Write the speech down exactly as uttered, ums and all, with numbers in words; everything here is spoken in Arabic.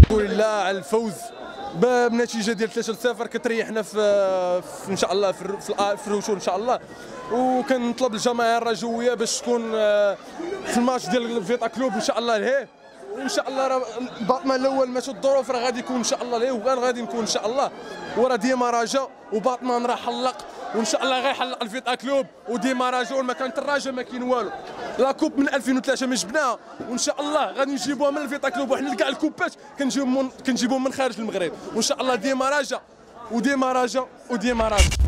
الحمد لله على الفوز بنتيجه ديال ثلاثة صفر كتريحنا في, في ان شاء الله في, في الوصول ان شاء الله. وكنطلب الجماهير الرجويه باش تكون في الماتش ديال فيتا كلوب ان شاء الله لهيه، وان شاء الله راه باطمان الاول ماشي الظروف راه غادي يكون ان شاء الله لهيه وكان غادي نكون ان شاء الله. وراه ديما رجاء وباطمان راه حلق وان شاء الله غيحلق الفيتا كلوب وديما رجاء ما كانت الرجاء ما كاين والو. لا كوب من ألفين وثلاثة ما جبناها وان شاء الله غادي نجيبوها من الفيتا كلوب وحنا كاع الكوبات كنجيبوهم من كنجيبوهم من خارج المغرب وان شاء الله ديما رجاء وديما رجاء وديما رجاء.